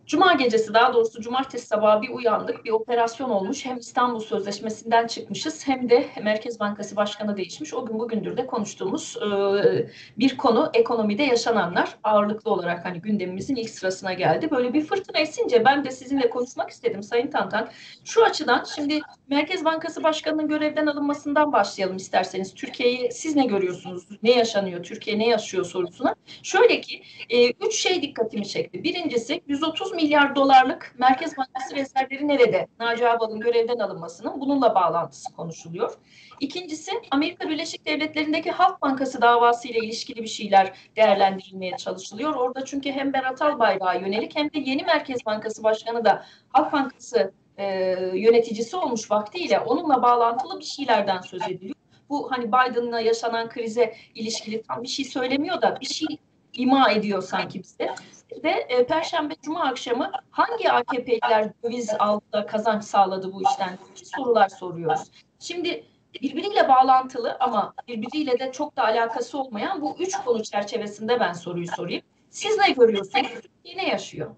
Cuma gecesi, daha doğrusu cumartesi sabahı bir uyandık. Bir operasyon olmuş. Hem İstanbul Sözleşmesi'nden çıkmışız hem de Merkez Bankası Başkanı değişmiş. O gün bugündür de konuştuğumuz bir konu ekonomide yaşananlar ağırlıklı olarak hani gündemimizin ilk sırasına geldi. Böyle bir fırtına esince ben de sizinle konuşmak istedim Sayın Tantan. Şu açıdan şimdi Merkez Bankası Başkanı'nın görevden alınmasından başlayalım isterseniz. Türkiye'yi siz ne görüyorsunuz? Ne yaşanıyor? Türkiye ne yaşıyor sorusuna. Şöyle ki üç şey dikkatimi çekti. Birincisi 130 milyar dolarlık Merkez Bankası rezervleri nerede? Naci Ağbal'ın görevden alınmasının bununla bağlantısı konuşuluyor. İkincisi Amerika Birleşik Devletleri'ndeki Halk Bankası davası ile ilişkili bir şeyler değerlendirilmeye çalışılıyor. Orada çünkü hem Berat Albayrak'a yönelik hem de yeni Merkez Bankası Başkanı da Halk Bankası yöneticisi olmuş vaktiyle onunla bağlantılı bir şeylerden söz ediliyor. Bu hani Biden'la yaşanan krize ilişkili tam bir şey söylemiyor da bir şey ima ediyor sanki bize. Ve Perşembe Cuma akşamı hangi AKP'liler döviz aldı, kazanç sağladı bu işten? Sorular soruyoruz. Şimdi birbiriyle bağlantılı ama birbiriyle de çok da alakası olmayan bu üç konu çerçevesinde ben soruyu sorayım. Siz ne görüyorsunuz? Türkiye ne yaşıyor?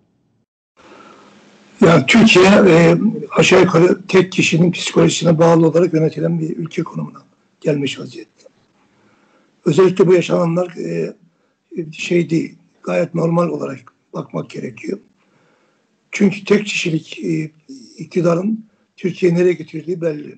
Yani Türkiye aşağı yukarı tek kişinin psikolojisine bağlı olarak yönetilen bir ülke konumuna gelmiş vaziyette. Özellikle bu yaşananlar şey değil, gayet normal olarak bakmak gerekiyor. Çünkü tek kişilik iktidarın Türkiye'yi nereye getirdiği belli.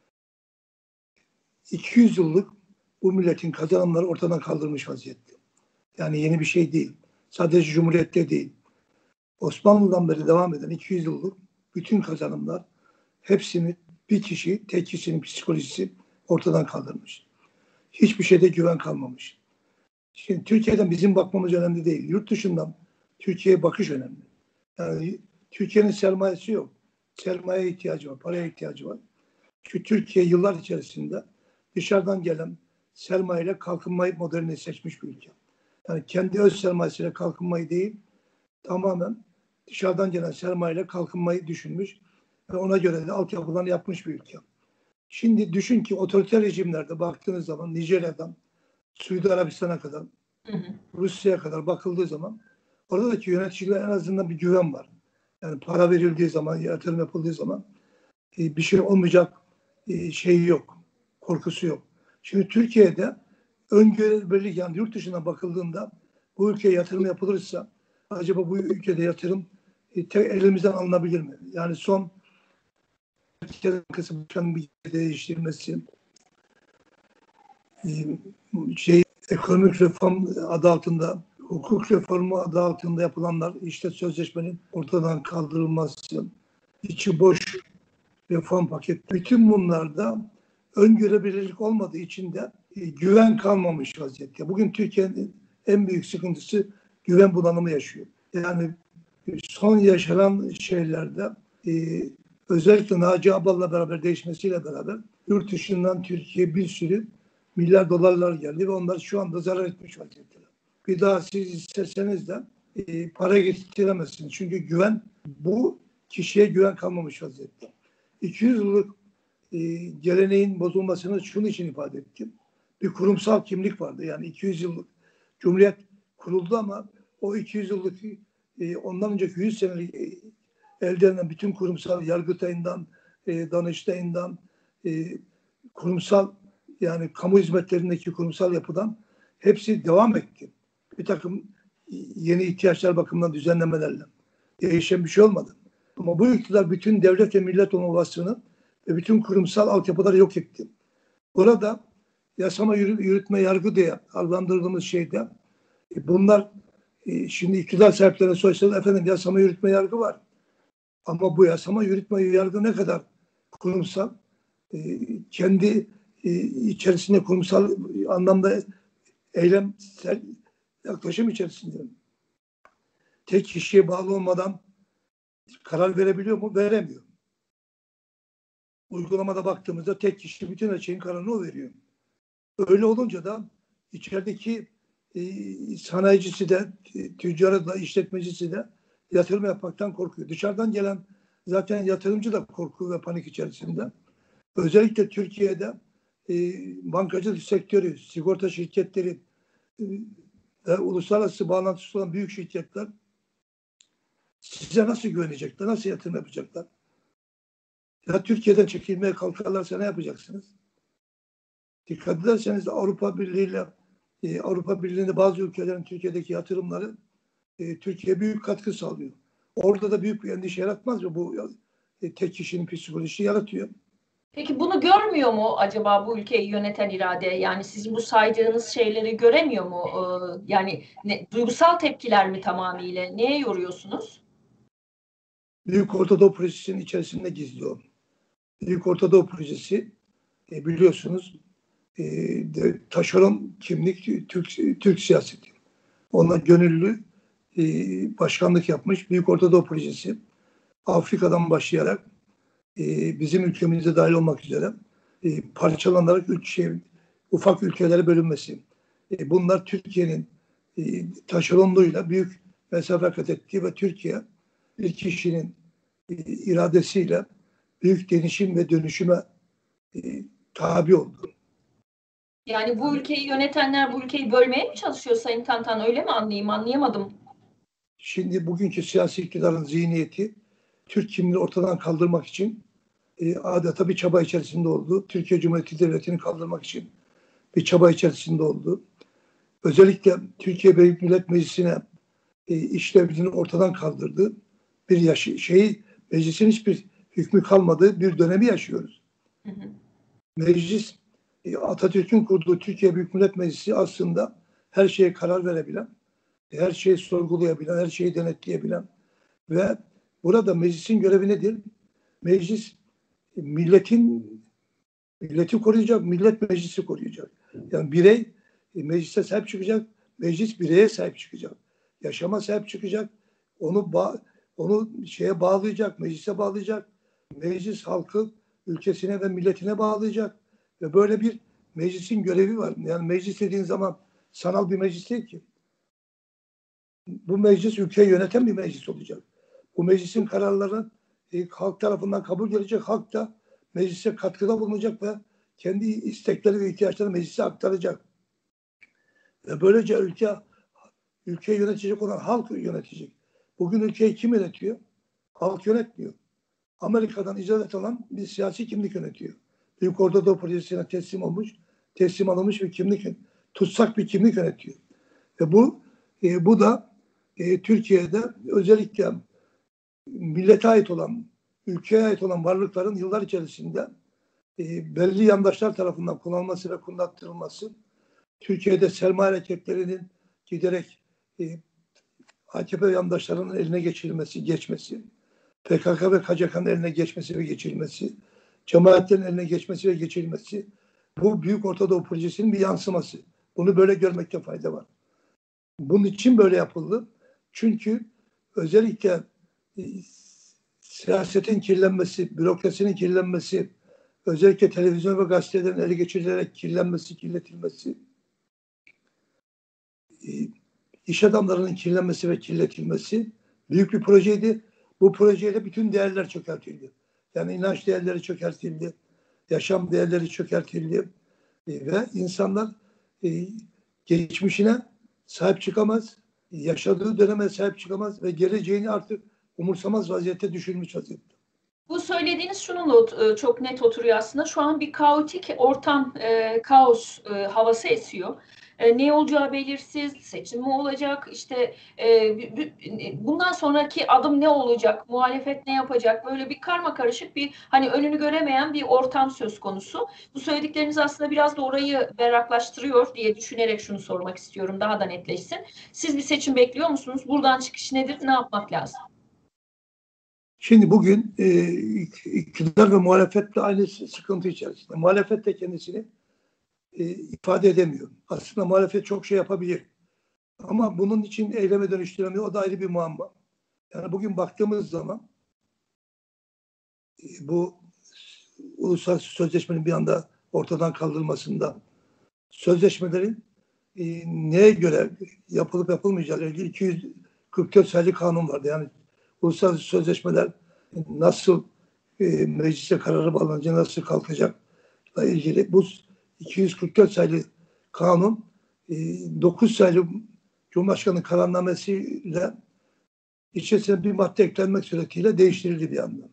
200 yıllık bu milletin kazanımları ortadan kaldırmış vaziyette. Yani yeni bir şey değil. Sadece Cumhuriyet'te değil. Osmanlı'dan beri devam eden 200 yıllık bütün kazanımlar hepsini bir kişi, tek kişinin psikolojisi ortadan kaldırmış. Hiçbir şeyde güven kalmamış. Şimdi Türkiye'den bizim bakmamız önemli değil. Yurt dışından Türkiye'ye bakış önemli. Yani Türkiye'nin sermayesi yok. Sermaye ihtiyacı var, paraya ihtiyacı var. Çünkü Türkiye yıllar içerisinde dışarıdan gelen sermayeyle kalkınmayı modelini seçmiş bir ülke. Yani kendi öz sermayesiyle kalkınmayı değil, tamamen dışarıdan gelen sermayeyle kalkınmayı düşünmüş ve ona göre de altyapılarını yapmış bir ülke. Şimdi düşün ki otoriter rejimlerde baktığınız zaman Nijerya'dan Suudi Arabistan'a kadar, Rusya'ya kadar bakıldığı zaman oradaki yöneticiler en azından bir güven var. Yani para verildiği zaman, yatırım yapıldığı zaman bir şey olmayacak şeyi yok, korkusu yok. Şimdi Türkiye'de öngörülebilirlik, yani yurt dışına bakıldığında bu ülkeye yatırım yapılırsa acaba bu ülkede yatırım elimizden alınabilir mi? Yani son kısım bir değiştirmesi, ekonomik reform adı altında, hukuk reformu adı altında yapılanlar, işte sözleşmenin ortadan kaldırılması, içi boş reform paketi. Bütün bunlarda öngörebilirlik olmadığı için de güven kalmamış vaziyette. Bugün Türkiye'nin en büyük sıkıntısı güven bunalımı yaşıyor. Yani son yaşanan şeylerde özellikle Naci Ağbal'la beraber değişmesiyle beraber yurt dışından Türkiye'ye bir sürü milyar dolarlar geldi ve onlar şu anda zarar etmiş vaziyetteler. Bir daha siz isteseniz de para getiremezsiniz. Çünkü güven, bu kişiye güven kalmamış vaziyette. 200 yıllık geleneğin bozulmasını şunun için ifade ettim. Bir kurumsal kimlik vardı. Yani 200 yıllık Cumhuriyet kuruldu ama o 200 yıllık ondan önceki 100 senelik elde edilen bütün kurumsal Yargıtay'ından, Danıştay'ından, kurumsal, yani kamu hizmetlerindeki kurumsal yapıdan hepsi devam etti. Bir takım yeni ihtiyaçlar bakımından düzenlemelerle. Değişen bir şey olmadı. Ama bu iktidar bütün devlet ve millet olma vasfını ve bütün kurumsal altyapıları yok etti. Burada yasama, yürütme, yargı diye adlandırdığımız şeyde bunlar şimdi iktidar sahiplerine sorsanız efendim yasama, yürütme, yargı var. Ama bu yasama, yürütme, yargı ne kadar kurumsal, kendi içerisinde kurumsal anlamda eylemsel yaklaşım içerisinde tek kişiye bağlı olmadan karar verebiliyor mu? Veremiyor. Uygulamada baktığımızda tek kişi bütün her şeyin kararını o veriyor. Öyle olunca da içerideki sanayicisi de, tüccarı da, işletmecisi de yatırım yapmaktan korkuyor. Dışarıdan gelen zaten yatırımcı da korku ve panik içerisinde. Özellikle Türkiye'de bankacılık sektörü, sigorta şirketleri ve uluslararası bağlantısı olan büyük şirketler size nasıl güvenecekler? Nasıl yatırım yapacaklar? Ya Türkiye'den çekilmeye kalkarlarsa ne yapacaksınız? Dikkat ederseniz Avrupa Birliği'nde bazı ülkelerin Türkiye'deki yatırımları Türkiye'ye büyük katkı sağlıyor. Orada da büyük bir endişe yaratmaz mı bu tek kişinin psikolojisi yaratıyor. Peki bunu görmüyor mu acaba bu ülkeyi yöneten irade? Yani sizin bu saydığınız şeyleri göremiyor mu? Yani duygusal tepkiler mi tamamıyla? Neye yoruyorsunuz? Büyük Ortadoğu Projesi'nin içerisinde gizliyor. Büyük Ortadoğu Projesi biliyorsunuz taşeron kimlik Türk siyaseti. Ona gönüllü başkanlık yapmış Büyük Ortadoğu Projesi. Afrika'dan başlayarak bizim ülkemize dahil olmak üzere parçalanarak ufak ülkelere bölünmesi. Bunlar Türkiye'nin taşeronluğuyla büyük mesafe kat ettiği ve Türkiye bir kişinin iradesiyle büyük değişim ve dönüşüme tabi oldu. Yani bu ülkeyi yönetenler bu ülkeyi bölmeye mi çalışıyor Sayın Tantan? Öyle mi anlayayım? Anlayamadım. Şimdi bugünkü siyasi iktidarın zihniyeti Türk kimliğini ortadan kaldırmak için adeta bir çaba içerisinde oldu. Türkiye Cumhuriyeti Devleti'ni kaldırmak için bir çaba içerisinde oldu. Özellikle Türkiye Büyük Millet Meclisi'ne işlevini ortadan kaldırdı. Meclisin hiçbir hükmü kalmadığı bir dönemi yaşıyoruz. Hı hı. Meclis Atatürk'ün kurduğu Türkiye Büyük Millet Meclisi aslında her şeye karar verebilen, her şeyi sorgulayabilen, her şeyi denetleyebilen ve burada meclisin görevi nedir? Meclis milleti koruyacak, millet meclisi koruyacak. Yani birey meclise sahip çıkacak, meclis bireye sahip çıkacak. Yaşama sahip çıkacak, onu şeye bağlayacak, meclise bağlayacak. Meclis halkı ülkesine ve milletine bağlayacak. Ve böyle bir meclisin görevi var. Yani meclis dediğin zaman sanal bir meclis değil ki. Bu meclis ülkeyi yöneten bir meclis olacak. Bu meclisin kararları halk tarafından kabul gelecek. Halk da meclise katkıda bulunacak ve kendi istekleri ve ihtiyaçlarını meclise aktaracak. Ve böylece ülkeyi yönetecek olan halk yönetecek. Bugün ülkeyi kim yönetiyor? Halk yönetmiyor. Amerika'dan icazet alan bir siyasi kimlik yönetiyor. Büyük Ortadoğu Projesi'ne teslim alınmış bir kimlik, tutsak bir kimlik yönetiyor. Ve bu da Türkiye'de özellikle millete ait olan, ülkeye ait olan varlıkların yıllar içerisinde belli yandaşlar tarafından kullanılması ve kullandırılması, Türkiye'de sermaye hareketlerinin giderek AKP yandaşlarının eline geçmesi, PKK ve KCK'nın eline geçmesi ve geçirilmesi, cemaatlerin eline geçmesi ve geçirilmesi, bu Büyük Ortadoğu Projesi'nin bir yansıması. Bunu böyle görmekte fayda var. Bunun için böyle yapıldı. Çünkü özellikle siyasetin kirlenmesi, bürokrasinin kirlenmesi, özellikle televizyon ve gazetelerin ele geçirilerek kirletilmesi, iş adamlarının kirlenmesi ve kirletilmesi büyük bir projeydi. Bu projeyle bütün değerler çökertildi. Yani inanç değerleri çökertildi, yaşam değerleri çökertildi ve insanlar geçmişine sahip çıkamaz, yaşadığı döneme sahip çıkamaz ve geleceğini artık umursamaz vaziyette düşürmüş vaziyette. Bu söylediğiniz şununla çok net oturuyor aslında. Şu an bir kaotik ortam, kaos havası esiyor. Ne olacağı belirsiz, seçim mi olacak, işte bundan sonraki adım ne olacak, muhalefet ne yapacak, böyle bir karma karışık bir hani önünü göremeyen bir ortam söz konusu. Bu söyledikleriniz aslında biraz da orayı berraklaştırıyor diye düşünerek şunu sormak istiyorum, daha da netleşsin. Siz bir seçim bekliyor musunuz? Buradan çıkış nedir? Ne yapmak lazım? Şimdi bugün iktidar ve muhalefet de aynı sıkıntı içerisinde. Muhalefet de kendisini ifade edemiyor. Aslında muhalefet çok şey yapabilir. Ama bunun için eyleme dönüştüremiyor. O da ayrı bir muamma. Yani bugün baktığımız zaman bu uluslararası sözleşmenin bir anda ortadan kaldırılmasında sözleşmelerin neye göre yapılıp yapılmayacağı ilgili 244 sayılı kanun vardı. Yani uluslararası sözleşmeler nasıl meclise kararı bağlanacak, nasıl kalkacakla ilgili bu 244 sayılı kanun 9 sayılı Cumhurbaşkanı kararnamesiyle içerisine bir madde eklenmek suretiyle değiştirildi bir anda.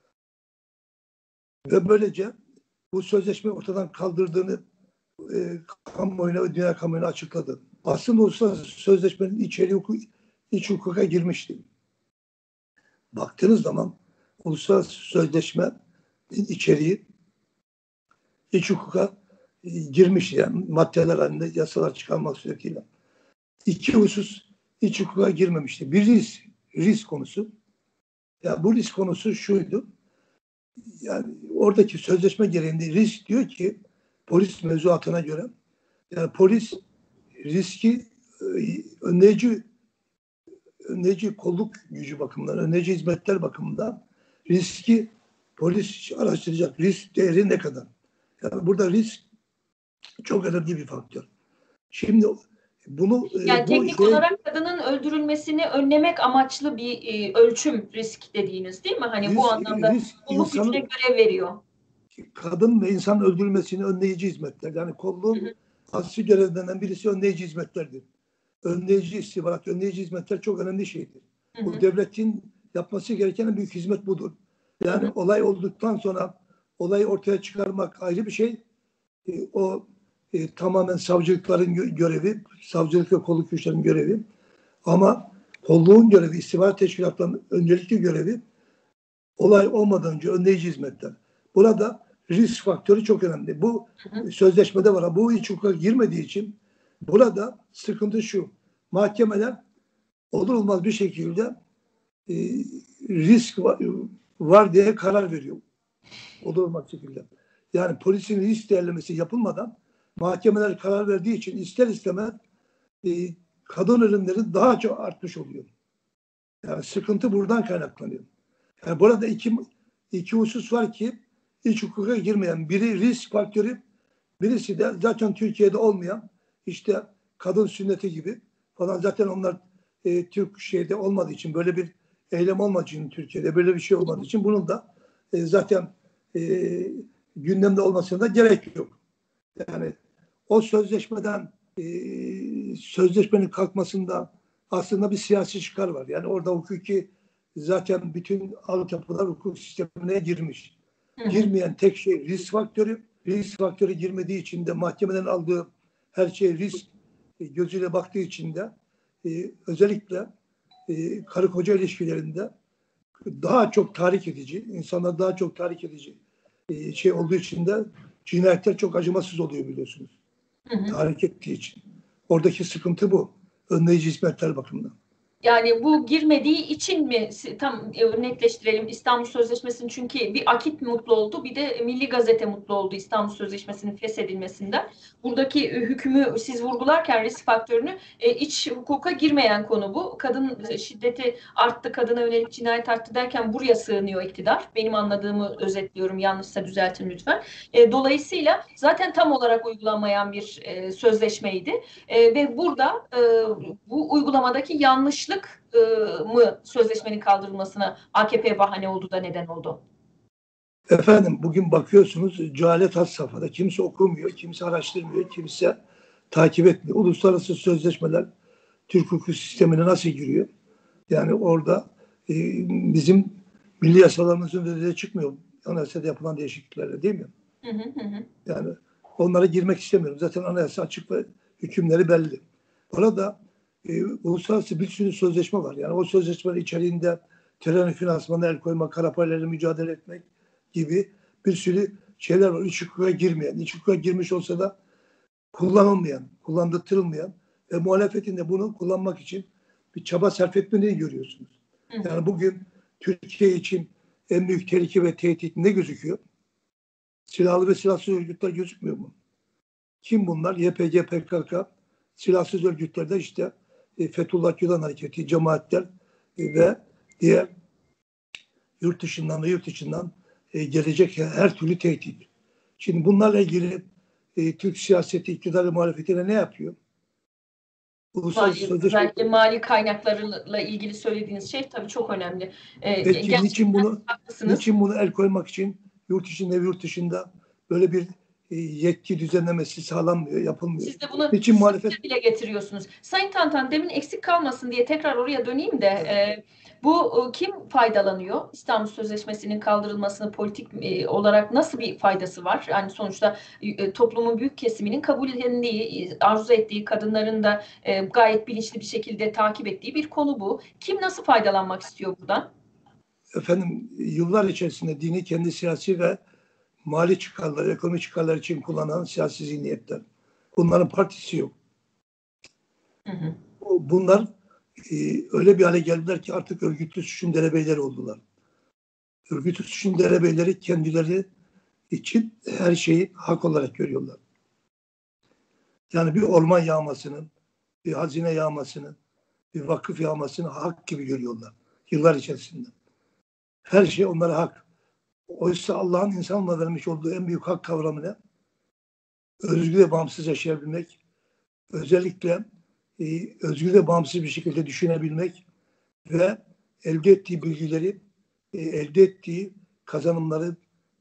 Ve böylece bu sözleşme ortadan kaldırdığını kamuoyuna ve dünya kamuoyuna açıkladı. Aslında uluslararası sözleşmenin içeriği iç hukuka girmişti. Baktığınız zaman uluslararası sözleşmenin içeriği iç hukuka girmiş, yani maddeler halinde yasalar çıkarmak suretiyle. İki husus iç hukuka girmemişti. Bir risk konusu. Ya bu risk konusu şuydu. Yani oradaki sözleşme gereğinde risk diyor ki polis mevzuatına göre, yani polis riski önleyici kolluk gücü bakımından, önleyici hizmetler bakımından riski polis araştıracak. Risk değeri ne kadar? Yani burada risk çok önemli bir faktör. Şimdi bunu yani teknik olarak kadının öldürülmesini önlemek amaçlı bir ölçüm risk dediğiniz, değil mi? Hani bu anlamda kolluk gücüne görev veriyor. Kadın ve insan öldürülmesini önleyici hizmetler. Yani kolluğun asli görevlerinden birisi önleyici hizmetlerdir. Önleyici istihbarat, önleyici hizmetler çok önemli şeydir. Bu devletin yapması gereken en büyük hizmet budur. Yani olay olduktan sonra olayı ortaya çıkarmak ayrı bir şey. O tamamen savcılıkların görevi, savcılık ve kolluk güçlerinin görevi. Ama kolluğun görevi, istihbarat teşkilatlarının öncelikli görevi olay olmadan önce önleyici hizmetler. Burada risk faktörü çok önemli. Bu sözleşmede var. Bu iç hukuka girmediği için burada sıkıntı şu. Mahkemeler olur olmaz bir şekilde risk var diye karar veriyor. Olur olmaz şekilde. Yani polisin risk değerlemesi yapılmadan mahkemeler karar verdiği için ister istemez kadın ölümleri daha çok artmış oluyor. Yani sıkıntı buradan kaynaklanıyor. Yani burada iki husus var ki iç hukuka girmeyen. Biri risk faktörü, birisi de zaten Türkiye'de olmayan işte kadın sünneti gibi falan, zaten onlar Türk şeyde olmadığı için, böyle bir eylem olmadığı için, Türkiye'de böyle bir şey olmadığı için bunun da zaten gündemde olmasına da gerek yok. Yani o sözleşmenin kalkmasında aslında bir siyasi çıkar var. Yani orada hukuki zaten bütün altyapılar hukuk sistemine girmiş. Girmeyen tek şey risk faktörü. Risk faktörü girmediği için de mahkemeden aldığı her şey risk gözüyle baktığı için de özellikle karı koca ilişkilerinde daha çok tahrik edici, insanlar daha çok tahrik edici şey olduğu için de cinayetler çok acımasız oluyor, biliyorsunuz. Tahrik ettiği için. Oradaki sıkıntı bu. Önleyici hizmetler bakımından. Yani bu girmediği için mi, tam netleştirelim İstanbul Sözleşmesi'nin, çünkü bir akit mutlu oldu, bir de Milli Gazete mutlu oldu İstanbul Sözleşmesi'nin feshedilmesinden. Buradaki hükmü siz vurgularken risk faktörünü, iç hukuka girmeyen konu bu. Kadın şiddeti arttı, kadına yönelik cinayet arttı derken buraya sığınıyor iktidar. Benim anladığımı özetliyorum, yanlışsa düzeltin lütfen. Dolayısıyla zaten tam olarak uygulanmayan bir sözleşmeydi. Ve burada bu uygulamadaki yanlışlık mı sözleşmenin kaldırılmasına AKP bahane oldu da neden oldu? Efendim, bugün bakıyorsunuz cehalet has safhada. Kimse okumuyor, kimse araştırmıyor, kimse takip etmiyor. Uluslararası sözleşmeler Türk hukuk sistemine nasıl giriyor? Yani orada bizim milli yasalarımızın önüne çıkmıyor. Anayasada yapılan değişikliklerle, değil mi? Yani onlara girmek istemiyorum. Zaten anayasa açık ve hükümleri belli. Orada uluslararası bir sürü sözleşme var. Yani o sözleşmenin içeriğinde terör finansmanına el koymak, kara parayla mücadele etmek gibi bir sürü şeyler var. İç hukuka girmeyen, iç hukuka girmiş olsa da kullanılmayan, kullandırtılmayan ve muhalefetin de bunu kullanmak için bir çaba sarf etmediğini görüyorsunuz. Yani bugün Türkiye için en büyük tehlike ve tehdit ne gözüküyor? Silahlı ve silahsız örgütler gözükmüyor mu? Kim bunlar? YPG, PKK, silahsız örgütlerde işte Fethullah Gülen Hareketi, cemaatler ve diğer yurt dışından gelecek her türlü tehdit. Şimdi bunlarla ilgili Türk siyaseti, iktidar ve muhalefetine ne yapıyor? Özellikle mali kaynaklarla ilgili söylediğiniz şey tabii çok önemli. Niçin bunu el koymak için yurt içinde ve yurt dışında böyle bir yetki düzenlemesi sağlanmıyor, yapılmıyor. Siz de bunu Niçin muhalefet sıkça dile getiriyorsunuz. Sayın Tantan, demin eksik kalmasın diye tekrar oraya döneyim de bu kim faydalanıyor? İstanbul Sözleşmesi'nin kaldırılmasını politik olarak nasıl bir faydası var? Yani sonuçta toplumun büyük kesiminin kabul ettiği, arzu ettiği, kadınların da gayet bilinçli bir şekilde takip ettiği bir konu bu. Kim nasıl faydalanmak istiyor buradan? efendim yıllar içerisinde dini kendi siyasi ve mali çıkarları, ekonomik çıkarlar için kullanan siyasi zihniyetler. Bunların partisi yok. Hı hı. Bunlar öyle bir hale geldiler ki artık örgütlü suçun derebeyleri oldular. Örgütlü suçun derebeyleri kendileri için her şeyi hak olarak görüyorlar. Yani bir orman yağmasının, bir hazine yağmasının, bir vakıf yağmasını hak gibi görüyorlar yıllar içerisinde. Her şey onlara hak. Oysa Allah'ın insanla vermiş olduğu en büyük hak kavramı ne? Özgür ve bağımsız yaşayabilmek, özellikle özgür ve bağımsız bir şekilde düşünebilmek ve elde ettiği bilgileri, elde ettiği kazanımları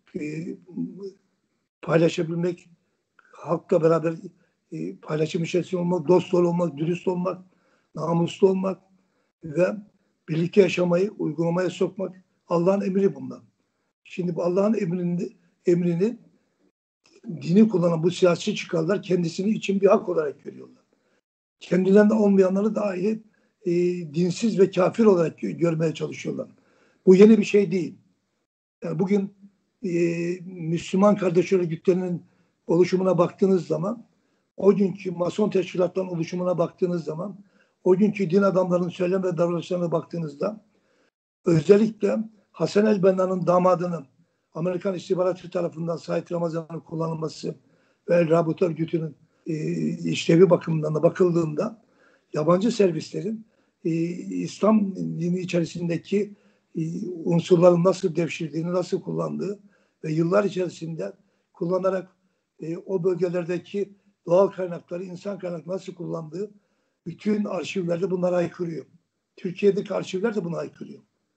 paylaşabilmek, halkla beraber paylaşım içerisinde olmak, dost olmak, dürüst olmak, namuslu olmak ve birlikte yaşamayı uygulamaya sokmak Allah'ın emri bunlar. Şimdi bu Allah'ın emrini dini kullanan bu siyasi çıkarlar kendisini için bir hak olarak görüyorlar. Kendilerinden olmayanları dahi dinsiz ve kafir olarak görmeye çalışıyorlar. Bu yeni bir şey değil. Yani bugün Müslüman kardeş örgütlerinin oluşumuna baktığınız zaman, o günkü Mason teşkilatların oluşumuna baktığınız zaman, o günkü din adamlarının söylem ve davranışlarına baktığınızda, özellikle Hasan el-Benna'nın damadının Amerikan istihbaratı tarafından Said Ramazan'ın kullanılması ve El Rabıt örgütünün işlevi bakımından da bakıldığında yabancı servislerin İslam dini içerisindeki unsurların nasıl devşirdiğini, nasıl kullandığı ve yıllar içerisinde kullanarak o bölgelerdeki doğal kaynakları, insan kaynakları nasıl kullandığı bütün arşivlerde bunlara aykırıyor. Türkiye'deki arşivler de buna aykırıyor.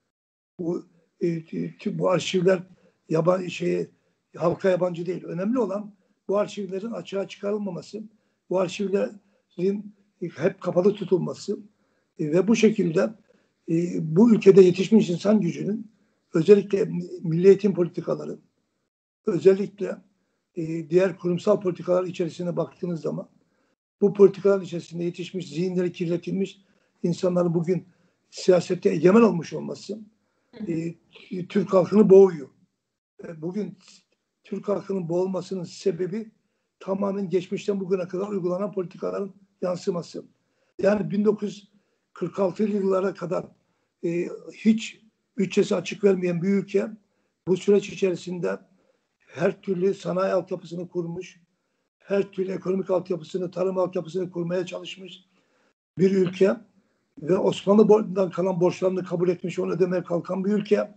Bu arşivler halka yabancı değil. Önemli olan bu arşivlerin açığa çıkarılmaması, bu arşivlerin hep kapalı tutulması ve bu şekilde bu ülkede yetişmiş insan gücünün özellikle milli eğitim politikaları, özellikle diğer kurumsal politikalar içerisine baktığınız zaman bu politikalar içerisinde yetişmiş, zihinleri kirletilmiş insanların bugün siyasette egemen olmuş olması Türk halkını boğuyor. Bugün Türk halkının boğulmasının sebebi tamamen geçmişten bugüne kadar uygulanan politikaların yansıması. Yani 1946 yıllara kadar hiç bütçesi açık vermeyen bir ülke bu süreç içerisinde her türlü sanayi altyapısını kurmuş, her türlü ekonomik altyapısını, tarım altyapısını kurmaya çalışmış bir ülke ve Osmanlı'dan kalan borçlarını kabul etmiş, onu ödemeye kalkan bir ülke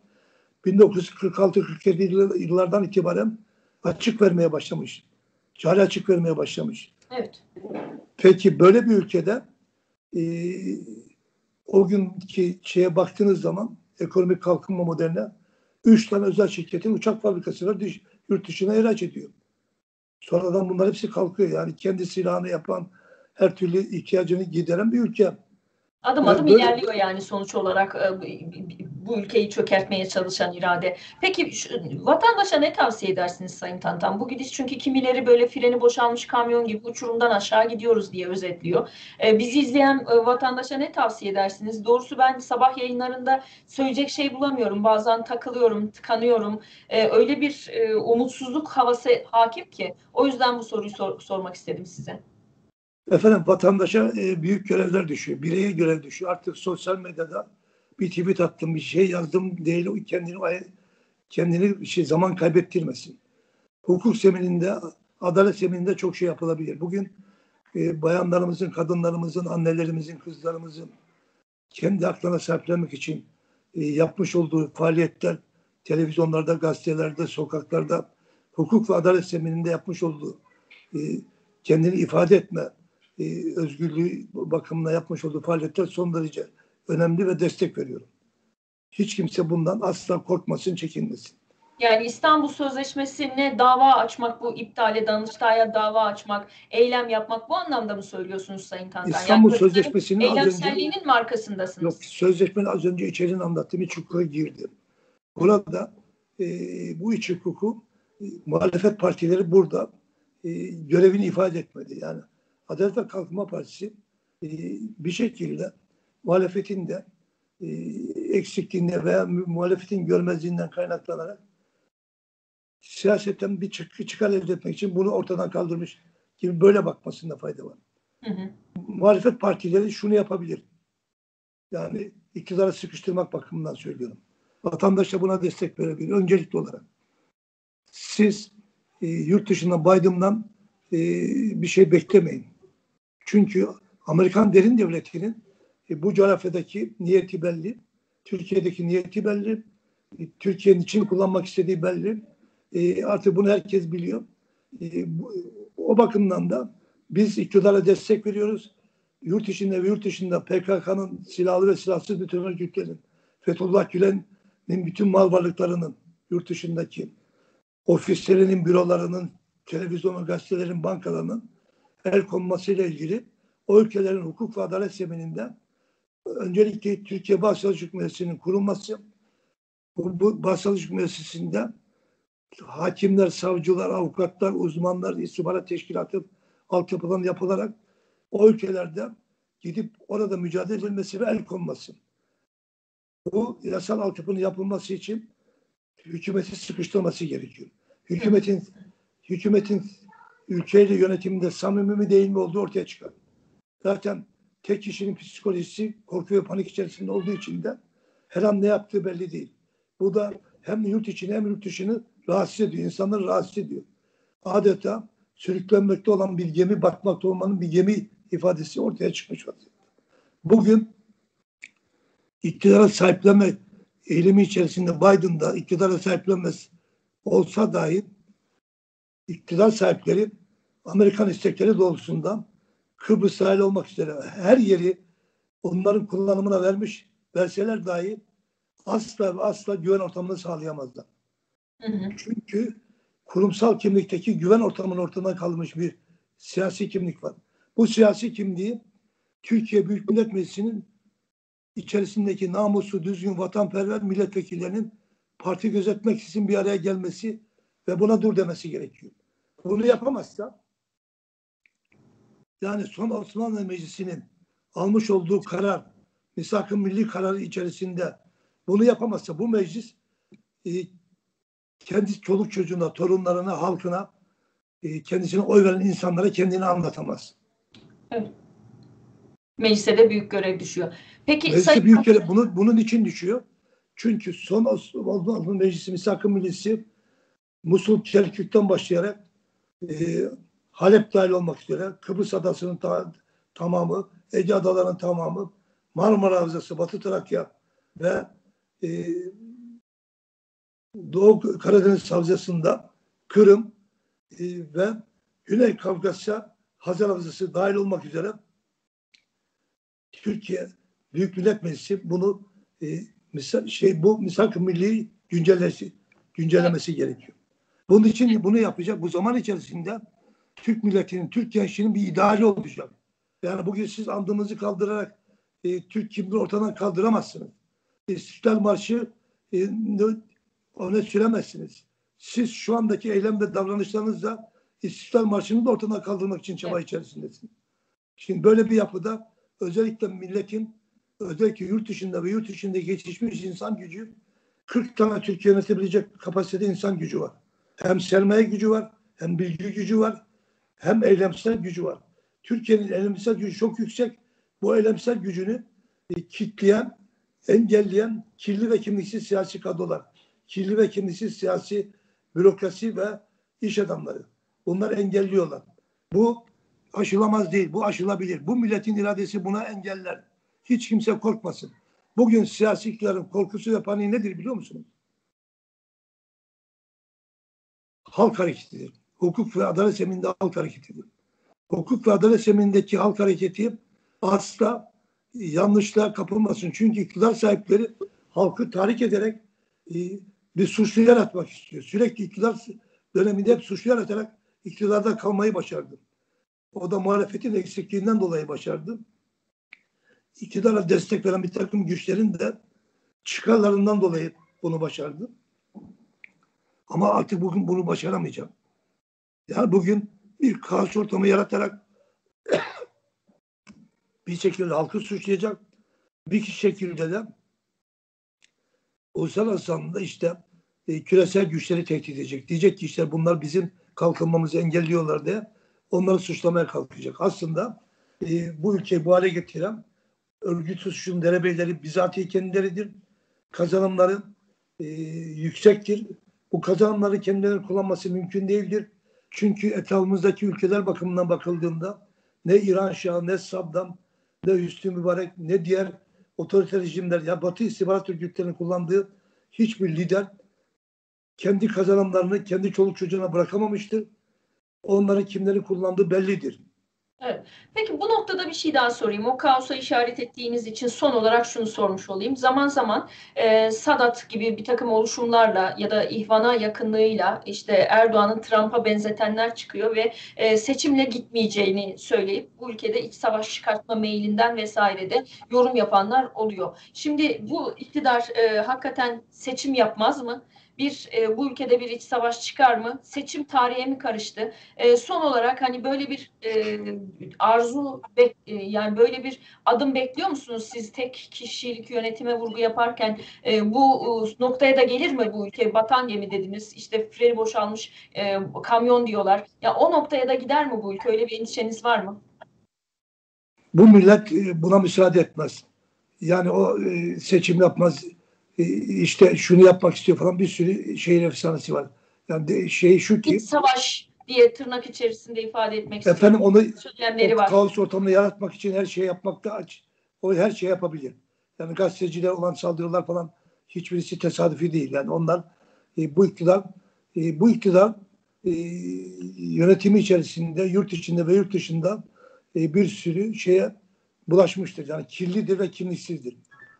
1946-47 yıllardan itibaren açık vermeye başlamış. Cari açık vermeye başlamış. Evet. Peki böyle bir ülkede o günkü şeye baktığınız zaman ekonomik kalkınma modeline 3 tane özel şirketin uçak fabrikası var, yurt dışına ihraç ediyor. Sonradan bunlar hepsi kalkıyor. Yani kendi silahını yapan, her türlü ihtiyacını gideren bir ülke. Adım adım ilerliyor yani sonuç olarak bu ülkeyi çökertmeye çalışan irade. Peki vatandaşa ne tavsiye edersiniz Sayın Tantan? Bu gidiş çünkü kimileri böyle freni boşalmış kamyon gibi uçurumdan aşağı gidiyoruz diye özetliyor. Bizi izleyen vatandaşa ne tavsiye edersiniz? Doğrusu ben sabah yayınlarında söyleyecek şey bulamıyorum. Bazen takılıyorum, tıkanıyorum. Öyle bir umutsuzluk havası hakim ki. O yüzden bu soruyu sormak istedim size. Efendim vatandaşa büyük görevler düşüyor. Bireye görev düşüyor. Artık sosyal medyada bir tweet attım, bir şey yazdım değil, kendini zaman kaybettirmesin. Hukuk zemininde, adalet zemininde çok şey yapılabilir. Bugün bayanlarımızın, kadınlarımızın, annelerimizin, kızlarımızın kendi haklarına sahiplenmek için yapmış olduğu faaliyetler, televizyonlarda, gazetelerde, sokaklarda, hukuk ve adalet zemininde yapmış olduğu kendini ifade etme özgürlüğü bakımına yapmış olduğu faaliyetler son derece önemli ve destek veriyorum. Hiç kimse bundan asla korkmasın, çekinmesin. Yani İstanbul Sözleşmesi'ne dava açmak, bu iptale, Danıştay'a dava açmak, eylem yapmak, bu anlamda mı söylüyorsunuz Sayın Tantan? Yani İstanbul kadınların Sözleşmesi'nin az önce eylemselliğinin mi arkasındasınız? sözleşmenin az önce içeriğini anlattığım iç hukuka girdi. Burada bu iç hukuku muhalefet partileri burada görevini ifade etmedi. Yani Adalet ve Kalkınma Partisi bir şekilde muhalefetin de eksikliğinde veya muhalefetin görmezliğinden kaynaklanarak siyasetten bir çıkar elde etmek için bunu ortadan kaldırmış gibi böyle bakmasında fayda var. Hı hı. Muhalefet partileri şunu yapabilir. Yani iktidara sıkıştırmak bakımından söylüyorum. Vatandaş da buna destek verebilir. Öncelikli olarak. Siz yurt dışından Biden'dan bir şey beklemeyin. Çünkü Amerikan derin devletinin bu coğrafyadaki niyeti belli. Türkiye'deki niyeti belli. Türkiye'nin için kullanmak istediği belli. Artık bunu herkes biliyor. O bakımdan da biz iktidara destek veriyoruz. Yurt içinde ve yurt dışında PKK'nın silahlı ve silahsız bütün örgütlerin, Fethullah Gülen'in bütün mal varlıklarının, yurt dışındaki ofislerinin, bürolarının, televizyonun, gazetelerin, bankalarının el konmasıyla ilgili o ülkelerin hukuk ve adalet zemininde öncelikle Türkiye Başsavcılık Müessesesi'nin kurulması, bu Başsavcılık Müessesesi'nde hakimler, savcılar, avukatlar, uzmanlar, istihbarat teşkilatı altyapıdan yapılarak o ülkelerde gidip orada mücadele edilmesi ve el konması. Bu yasal altyapının yapılması için hükümeti sıkıştırması gerekiyor. Hükümetin ülkeyle yönetiminde samimi mi değil mi olduğu ortaya çıkar. Zaten tek kişinin psikolojisi korku ve panik içerisinde olduğu için de her an ne yaptığı belli değil. Bu da hem yurt içini hem yurt dışını rahatsız ediyor. İnsanları rahatsız ediyor. Adeta sürüklenmekte olan bir gemi, batmakta olmanın bir gemi ifadesi ortaya çıkmış vaziyette. Bugün iktidara sahiplenme eğilimi içerisinde Biden'da iktidara sahiplenmez olsa dahi iktidar sahipleri Amerikan istekleri doğrultusunda Kıbrıs dahil olmak üzere her yeri onların kullanımına verseler dahi asla ve asla güven ortamını sağlayamazlar. Hı hı. Çünkü kurumsal kimlikteki güven ortamının ortadan kalmış bir siyasi kimlik var. Bu siyasi kimliği Türkiye Büyük Millet Meclisi'nin içerisindeki namuslu, düzgün, vatanperver milletvekillerinin parti gözetmek için bir araya gelmesi ve buna dur demesi gerekiyor. Bunu yapamazsa yani son Osmanlı Meclisi'nin almış olduğu karar, misak-ı milli kararı içerisinde bunu yapamazsa bu meclis kendi çoluk çocuğuna, torunlarına, halkına, kendisine oy veren insanlara kendini anlatamaz. Evet. Meclise de büyük görev düşüyor. Peki Meclise büyük görev bunun için düşüyor. Çünkü son Osmanlı Meclisi, misak-ı millisi Musul, Kerkük'ten başlayarak Halep dahil olmak üzere Kıbrıs Adası'nın tamamı, Ege Adaları'nın tamamı, Marmara Havzası, Batı Trakya ve Doğu Karadeniz Havzası'nda Kırım ve Güney Kafkasya Hazar Havzası dahil olmak üzere Türkiye Büyük Millet Meclisi bunu bu misak-ı milli güncellemesi gerekiyor. Bunun için bunu yapacak. Bu zaman içerisinde Türk milletinin, Türk gençliğinin bir ideali olacak. Yani bugün siz andımızı kaldırarak Türk kimliğini ortadan kaldıramazsınız. İstiklal Marşı öne süremezsiniz. Siz şu andaki eylem ve davranışlarınızla İstiklal Marşı'nı da ortadan kaldırmak için çaba içerisindesiniz. Şimdi böyle bir yapıda özellikle milletin özellikle yurt dışında ve yurt içinde yetişmiş insan gücü 40 tane Türkiye yönetebilecek kapasitede insan gücü var. Hem sermaye gücü var, hem bilgi gücü var, hem eylemsel gücü var. Türkiye'nin eylemsel gücü çok yüksek. Bu eylemsel gücünü kitleyen, engelleyen kirli ve kimliksiz siyasi kadrolar, kirli ve kimliksiz siyasi bürokrasi ve iş adamları. Bunlar engelliyorlar. Bu aşılamaz değil, bu aşılabilir. Bu milletin iradesi buna engeller. Hiç kimse korkmasın. Bugün siyasi iktidarın korkusu ve paniği nedir biliyor musunuz? Halk hareketidir. Hukuk ve adalet zemininde halk hareketidir. Hukuk ve adalet zeminindeki halk hareketi asla yanlışlığa kapılmasın. Çünkü iktidar sahipleri halkı tahrik ederek bir suçlu yaratmak istiyor. Sürekli iktidar döneminde hep suçlu yaratarak iktidarda kalmayı başardı. O da muhalefetin eksikliğinden dolayı başardı. İktidara destek veren bir takım güçlerin de çıkarlarından dolayı bunu başardı. Ama artık bugün bunu başaramayacak. Yani bugün bir kaos ortamı yaratarak bir şekilde halkı suçlayacak, bir şekilde de uluslararası anlamda işte küresel güçleri tehdit edecek. Diyecek ki işte bunlar bizim kalkınmamızı engelliyorlar diye onları suçlamaya kalkacak. Aslında bu ülkeyi bu hale getiren örgütsüz suçun derebeyleri bizatihi kendileridir. Kazanımları yüksektir. Bu kazanımları kendileri kullanması mümkün değildir. Çünkü etrafımızdaki ülkeler bakımından bakıldığında ne İran Şahı, ne Saddam, ne Hüsnü Mübarek, ne diğer otoriter rejimler, ya Batı istihbarat örgütlerinin kullandığı hiçbir lider kendi kazanımlarını kendi çoluk çocuğuna bırakamamıştır. Onların kimleri kullandığı bellidir. Evet. Peki bu noktada bir şey daha sorayım. O kaosa işaret ettiğiniz için son olarak şunu sormuş olayım. Zaman zaman Sadat gibi bir takım oluşumlarla ya da İhvan'a yakınlığıyla işte Erdoğan'ın Trump'a benzetenler çıkıyor ve seçimle gitmeyeceğini söyleyip bu ülkede iç savaş çıkartma meylinden vesaire de yorum yapanlar oluyor. Şimdi bu iktidar hakikaten seçim yapmaz mı? Bu ülkede bir iç savaş çıkar mı? Seçim tarihe mi karıştı? Son olarak hani böyle bir yani böyle bir adım bekliyor musunuz siz tek kişilik yönetime vurgu yaparken bu noktaya da gelir mi bu ülke? Batan gemi dediniz, işte freni boşalmış kamyon diyorlar. Ya o noktaya da gider mi bu ülke? Öyle bir endişeniz var mı? Bu millet buna müsaade etmez. Yani o seçim yapmaz. İşte şunu yapmak istiyor falan bir sürü şehir efsanesi var. Yani şey şu İç ki savaş diye tırnak içerisinde ifade etmek efendim istiyorum. onu o Söylemleri var. kaos ortamını yaratmak için her şeyi yapmakta aç. O her şeyi yapabilir. Yani gazetecilere olan saldırılar falan hiçbirisi tesadüfi değil. Yani onlar bu iktidar yönetimi içerisinde yurt içinde ve yurt dışında bir sürü şeye bulaşmıştır. Yani kirlidir ve kimliksizdir.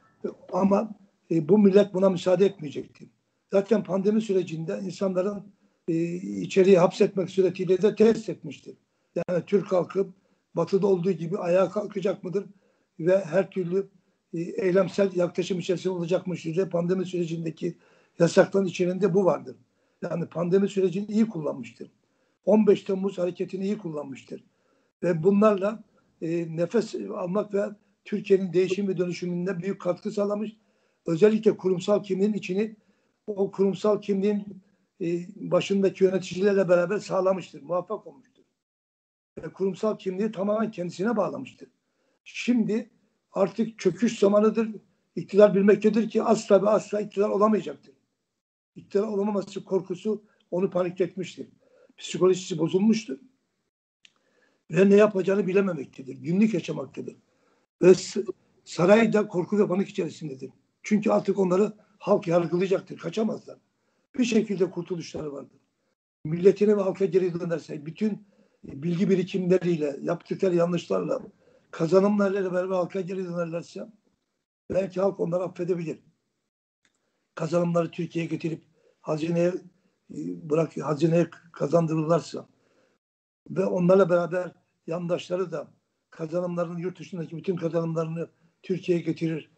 Ama bu millet buna müsaade etmeyecekti. Zaten pandemi sürecinde insanların içeriye hapsetmek suretiyle de test etmiştir. Yani Türk halkı batıda olduğu gibi ayağa kalkacak mıdır ve her türlü eylemsel yaklaşım içerisinde olacakmıştır diye pandemi sürecindeki yasakların içerisinde bu vardır. Yani pandemi sürecini iyi kullanmıştır. 15 Temmuz hareketini iyi kullanmıştır. Ve bunlarla nefes almak ve Türkiye'nin değişim ve dönüşümünde büyük katkı sağlamış. Özellikle kurumsal kimliğin içini o kurumsal kimliğin başındaki yöneticilerle beraber sağlamıştır, muvaffak olmuştur. Ve kurumsal kimliği tamamen kendisine bağlamıştır. Şimdi artık çöküş zamanıdır. İktidar bilmektedir ki asla ve asla iktidar olamayacaktır. İktidar olamaması korkusu onu panikletmiştir. Psikolojisi bozulmuştur. Ve ne yapacağını bilememektedir. Günlük yaşamaktadır. Ve sarayda korku ve panik içerisindedir. Çünkü artık onları halk yargılayacaktır. Kaçamazlar. Bir şekilde kurtuluşları vardır. Milletine ve halka geri dönerse, bütün bilgi birikimleriyle, yaptıkları yanlışlarla, kazanımlarıyla beraber halka geri dönerlerse belki halk onları affedebilir. Kazanımları Türkiye'ye getirip hazineye hazineye kazandırırlarsa ve onlarla beraber yandaşları da kazanımlarının yurt dışındaki bütün kazanımlarını Türkiye'ye getirir,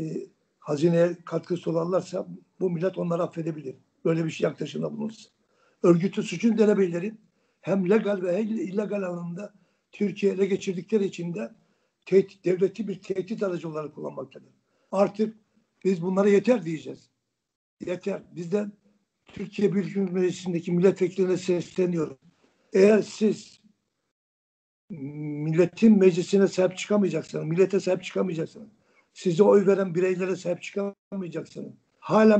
hazineye katkı sunarlarsa bu millet onları affedebilir. Böyle bir şey yaklaşımda bulunursa. Örgütü suçun derebeyleri hem legal ve hem illegal alanında Türkiye ele geçirdikleri için de devleti bir tehdit aracı olarak kullanmaktadır. Artık biz bunlara yeter diyeceğiz. Yeter. Bizden Türkiye Büyük Millet Meclisi'ndeki milletvekillerine sesleniyorum. Eğer siz milletin meclisine sahip çıkamayacaksanız, millete sahip çıkamayacaksanız, size oy veren bireylere sahip çıkamayacaksanız, hala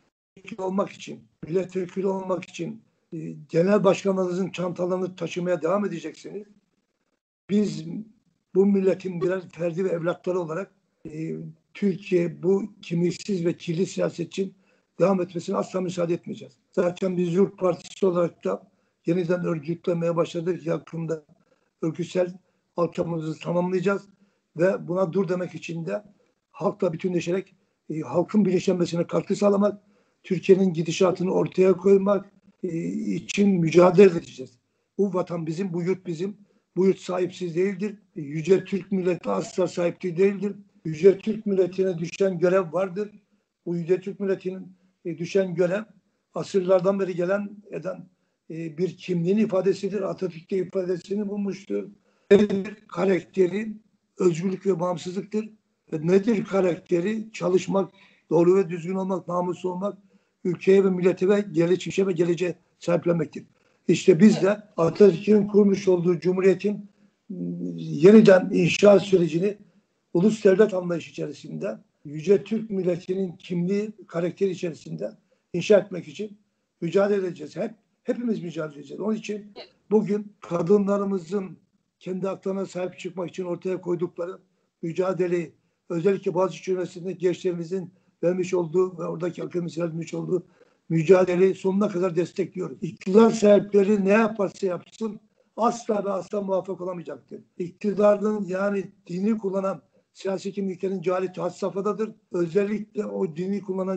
milletvekili olmak için genel başkanlarınızın çantalarını taşımaya devam edeceksiniz. Biz bu milletin birer ferdi ve evlatları olarak Türkiye bu kimliksiz ve kirli siyaset için devam etmesine asla müsaade etmeyeceğiz. Zaten biz Yurt Partisi olarak da yeniden örgütlemeye başladık. Yakında örgütsel altyapımızı tamamlayacağız ve buna dur demek için de halkla bütünleşerek halkın bilinçlenmesine katkı sağlamak Türkiye'nin gidişatını ortaya koymak için mücadele edeceğiz. Bu vatan bizim, bu yurt bizim. Bu yurt sahipsiz değildir. Yüce Türk milleti asla sahip değildir. Yüce Türk milletine düşen görev vardır. Bu Yüce Türk milletinin düşen görev asırlardan beri eden bir kimliğin ifadesidir. Atatürk'te ifadesini bulmuştur. Nedir karakteri? Özgürlük ve bağımsızlıktır. Ve nedir karakteri? Çalışmak, doğru ve düzgün olmak, namuslu olmak, ülkeye ve millete ve geçmişe ve geleceğe sahiplenmektir. İşte biz de Atatürk'ün kurmuş olduğu Cumhuriyet'in yeniden inşa sürecini ulus devlet anlayışı içerisinde, Yüce Türk milletinin kimliği, karakteri içerisinde inşa etmek için mücadele edeceğiz. Hepimiz mücadele edeceğiz. Onun için bugün kadınlarımızın kendi haklarına sahip çıkmak için ortaya koydukları mücadeleyi, özellikle Boğaziçi Üniversitesi'nde gençlerimizin vermiş olduğu ve oradaki akademisinden vermiş olduğu mücadeleyi sonuna kadar destekliyoruz. İktidar sahipleri ne yaparsa yapsın asla ve asla muvaffak olamayacaktır. İktidarın yani dini kullanan siyasi kimliklerin cehaleti had safhadadır. Özellikle o dini kullanan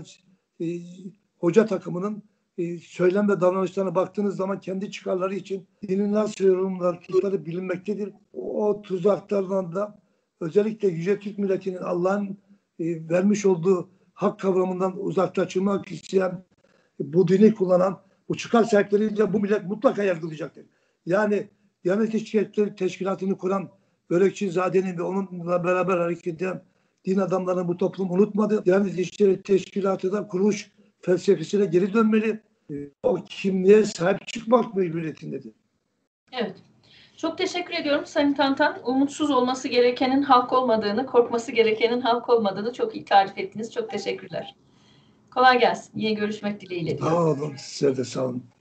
hoca takımının söylem ve davranışlarına baktığınız zaman kendi çıkarları için dinin nasıl yorumları, tutları bilinmektedir. O tuzaklardan da özellikle Yüce Türk milletinin Allah'ın vermiş olduğu hak kavramından uzaklaşılmak isteyen, bu dini kullanan, bu çıkar sahipleriyle bu millet mutlaka yargılayacaktır. Yani Diyanet İşleri Teşkilatı'nı kuran Börekçizade'nin ve onunla beraber hareket eden din adamlarını bu toplum unutmadı. Diyanet İşleri Teşkilatı da kuruluş felsefesine geri dönmeli. O kimliğe sahip çıkmak mecburiyetindedir. Evet. Çok teşekkür ediyorum Sayın Tantan. Umutsuz olması gerekenin halk olmadığını, korkması gerekenin halk olmadığını çok iyi tarif ettiniz. Çok teşekkürler. Kolay gelsin. Yine görüşmek dileğiyle diyorum. Sağ olun. Size de sağ olun.